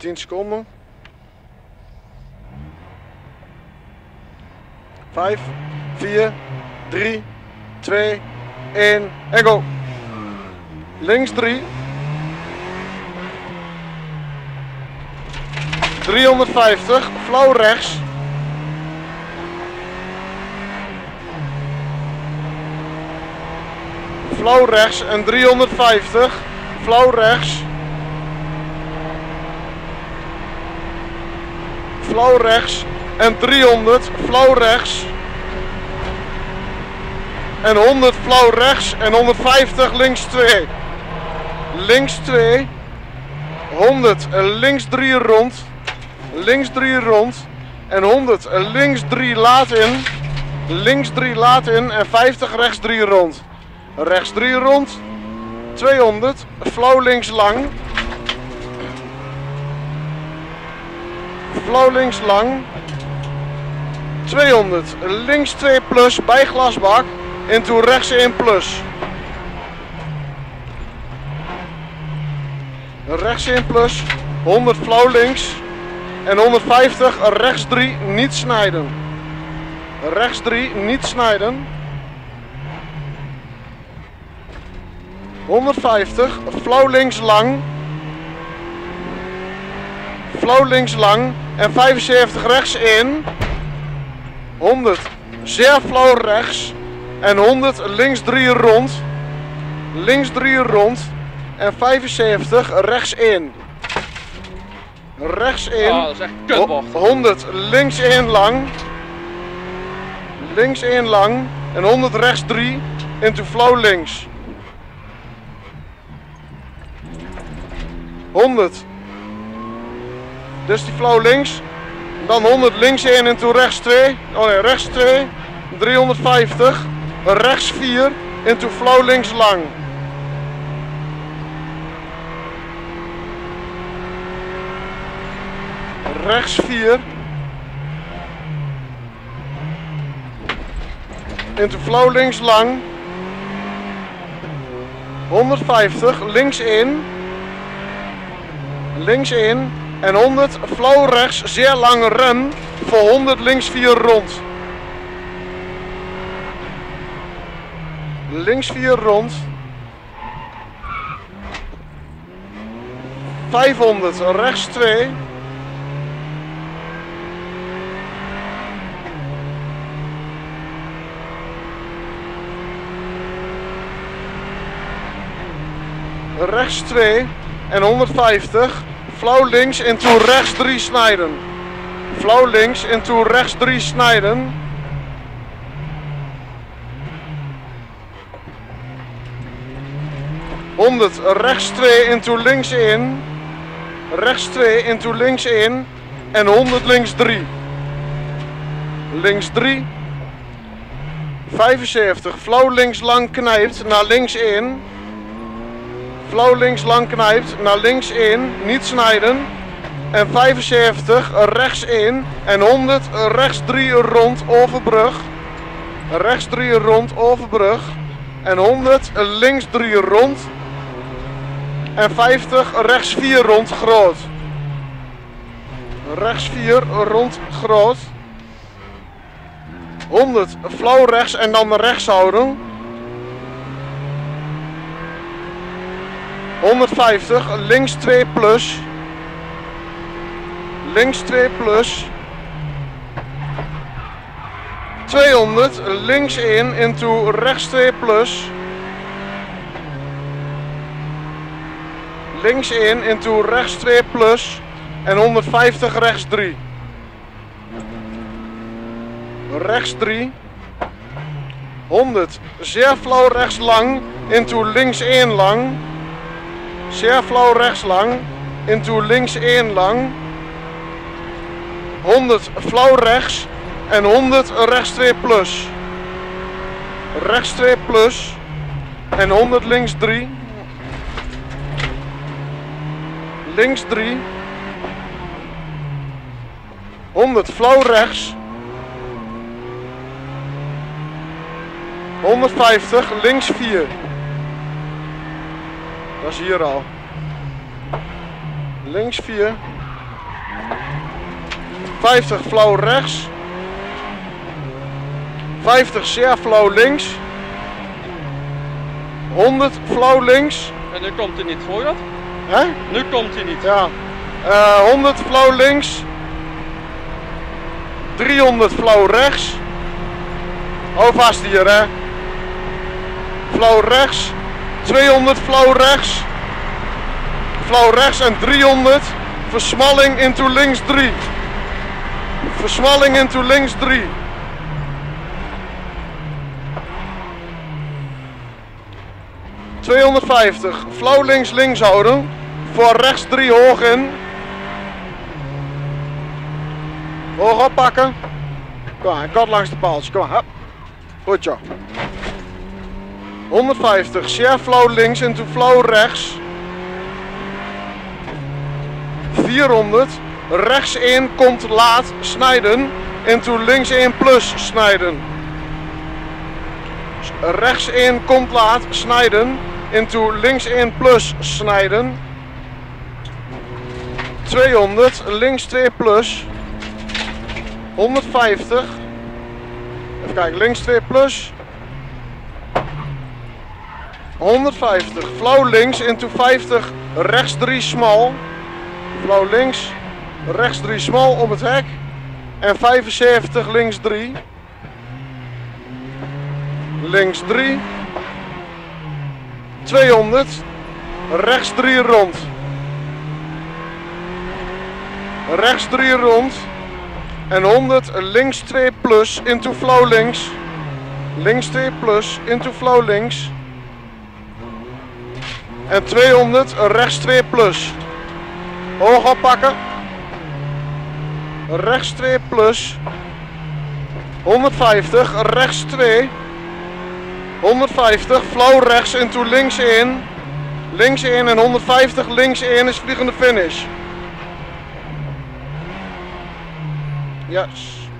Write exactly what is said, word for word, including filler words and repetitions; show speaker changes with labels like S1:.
S1: tien seconden. vijf, vier, drie, twee, één en go. Links drie. driehonderdvijftig, flauw rechts. Flauw rechts en driehonderdvijftig, flauw rechts. Flauw rechts en driehonderd, flauw rechts. En honderd flauw rechts en honderdvijftig links twee. Links twee. honderd links drie rond. Links drie rond. En honderd links drie laat in. Links drie laat in en vijftig rechts drie rond. Rechts drie rond. tweehonderd. Flauw links lang. Flauw links lang. tweehonderd. Links twee plus bij glasbak. Into rechts één plus. Rechts één plus. honderd flauw links. En honderdvijftig rechts drie niet snijden. Rechts drie niet snijden. honderdvijftig flauw links lang. Flauw links lang. En vijfenzeventig rechts in. honderd zeer flauw rechts. En honderd links drie rond. Links drie rond. En vijfenzeventig rechts in. Rechts in.
S2: Oh, dat is echt kutbocht.
S1: honderd links één lang. Links één lang. En honderd rechts drie. Into flauw links. honderd. Dus die flauw links. Dan honderd links één into rechts twee. Oh nee, rechts twee. driehonderdvijftig. Rechts vier. Into flauw links lang. Rechts vier. Into flauw links lang. honderdvijftig. Links in. Links in. En honderd flauw rechts. Zeer lang rem. Voor honderd links vier rond. Links vier rond. vijfhonderd. Rechts twee. Rechts twee en honderdvijftig. Flauw links into rechts drie snijden. Flauw links into rechts drie snijden. honderd rechts twee into links in. Rechts twee into links in. En honderd links drie. Links drie. vijfenzeventig. Flauw links lang knijpt naar links in. Flauw links lang knijpt, naar links in, niet snijden. En vijfenzeventig rechts in. En honderd rechts drie rond overbrug. Rechts drie rond overbrug. En honderd links drie rond. En vijftig rechts vier rond groot. Rechts vier rond groot. honderd flauw rechts en dan rechts houden. honderdvijftig, links twee plus. Links twee plus. tweehonderd, links in, into rechts twee plus. Links in, into rechts twee plus. En honderdvijftig rechts drie. Rechts drie. honderd, zeer flauw rechts lang, into links één lang. Zeer flauw rechts lang, into links één lang. honderd flauw rechts en honderd rechts twee plus. Rechts twee plus en honderd links drie. Links drie. honderd flauw rechts. honderdvijftig links vier. Dat is hier al. Links vier. vijftig flauw rechts. vijftig zeer flauw links. honderd flauw links.
S2: En nu komt hij niet, voel je dat?
S1: Hè?
S2: Nu komt hij niet.
S1: Ja. Uh, honderd flauw links. driehonderd flauw rechts. Hou vast hier, hè. Flauw rechts. tweehonderd flauw rechts. Flauw rechts en driehonderd. Versmalling into links drie. Versmalling into links drie. tweehonderdvijftig. Flauw links links houden. Voor rechts drie hoog in. Hoog oppakken. Kom maar, kat langs de paaltje. Kom maar. Hup. Goed zo. honderdvijftig. Zeer flauw links into flauw rechts. vierhonderd. Rechts één komt laat snijden. Into links één plus snijden. Rechts één komt laat snijden. Into links één plus snijden. tweehonderd. Links twee plus. honderdvijftig. Even kijken. Links twee plus. honderdvijftig. Flauw links into vijftig. Rechts drie smal. Flauw links. Rechts drie smal om het hek. En vijfenzeventig links drie. Links drie. tweehonderd. Rechts drie rond. Rechts drie rond. En honderd links twee plus into flauw links. Links twee plus into flauw links. En tweehonderd rechts twee plus. Hoog oppakken. Rechts twee plus. honderdvijftig rechts twee. honderdvijftig flauw rechts into links één. Links één en honderdvijftig links één is vliegende finish. Yes.